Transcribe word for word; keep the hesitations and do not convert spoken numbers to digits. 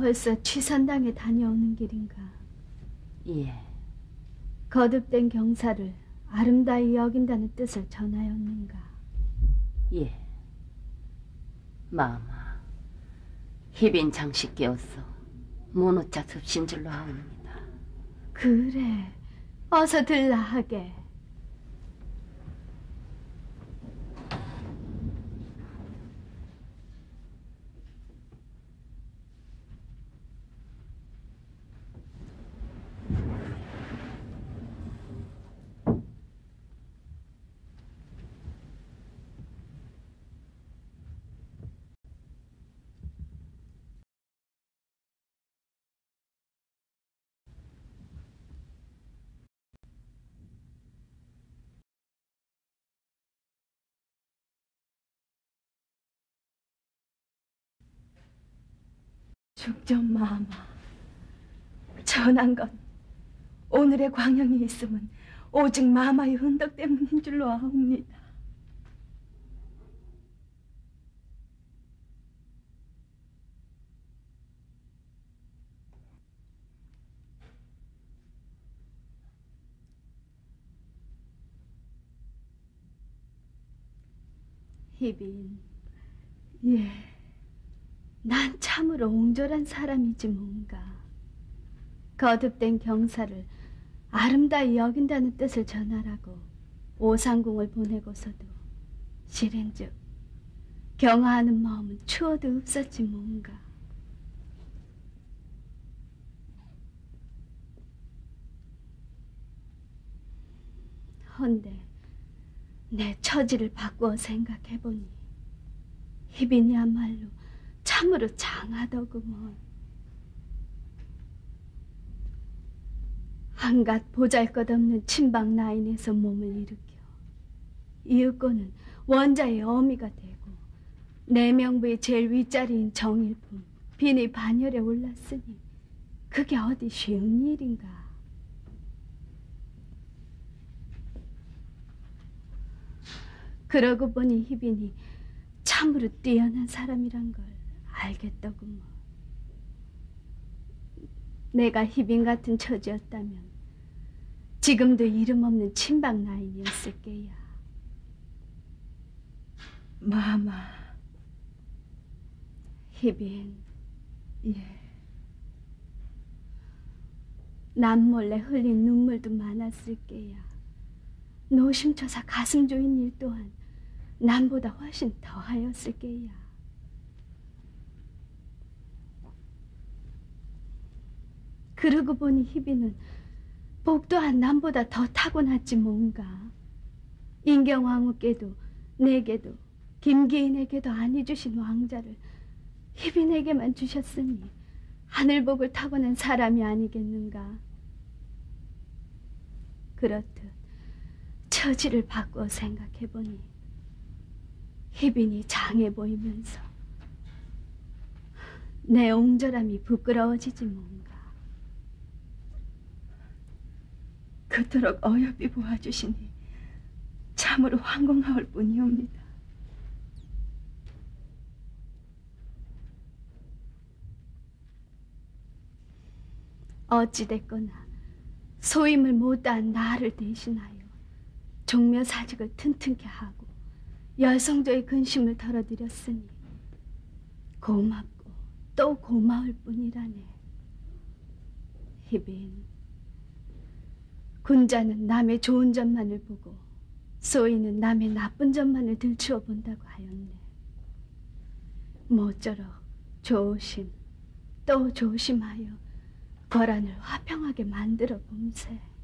벌써 취선당에 다녀오는 길인가? 예. 거듭된 경사를 아름다이 여긴다는 뜻을 전하였는가? 예. 마마, 희빈 장식 깨어서 모노자 습신 줄로 하옵니다. 그래, 어서 들라 하게. 죽전 마마, 전한 건 오늘의 광영이 있음은 오직 마마의 흔덕 때문인 줄로 아옵니다. 희빈, 예, 난 참으로 옹졸한 사람이지 뭔가. 거듭된 경사를 아름다이 여긴다는 뜻을 전하라고 오상궁을 보내고서도 실행즉 경화하는 마음은 추워도 없었지 뭔가. 헌데 내 처지를 바꾸어 생각해보니 희빈이야말로 참으로 장하더구먼. 한갓 보잘것없는 친박 라인에서 몸을 일으켜 이윽고는 원자의 어미가 되고 내 명부의 제일 윗자리인 정일품 빈이 반열에 올랐으니 그게 어디 쉬운 일인가. 그러고 보니 희빈이 참으로 뛰어난 사람이란 걸 알겠더구먼. 내가 희빈 같은 처지였다면 지금도 이름 없는 친박 라인이었을 게야. 마마. 희빈. 예. 남몰래 흘린 눈물도 많았을 게야. 노심초사 가슴 조인 일 또한 남보다 훨씬 더하였을 게야. 그러고 보니 희빈은 복 또한 남보다 더 타고났지 뭔가. 인경왕후께도 내게도 김기인에게도 아니 주신 왕자를 희빈에게만 주셨으니 하늘복을 타고난 사람이 아니겠는가. 그렇듯 처지를 바꾸어 생각해보니 희빈이 장해 보이면서 내 옹졸함이 부끄러워지지 뭔가. 그토록 어여삐 보아주시니 참으로 황공하올 뿐이옵니다. 어찌됐거나 소임을 못다한 나를 대신하여 종묘사직을 튼튼케 하고 열성도의 근심을 덜어드렸으니 고맙고 또 고마울 뿐이라네. 희빈, 군자는 남의 좋은 점만을 보고 소인은 남의 나쁜 점만을 들추어 본다고 하였네. 모쪼록 조심 또 조심하여 거란을 화평하게 만들어 봄세.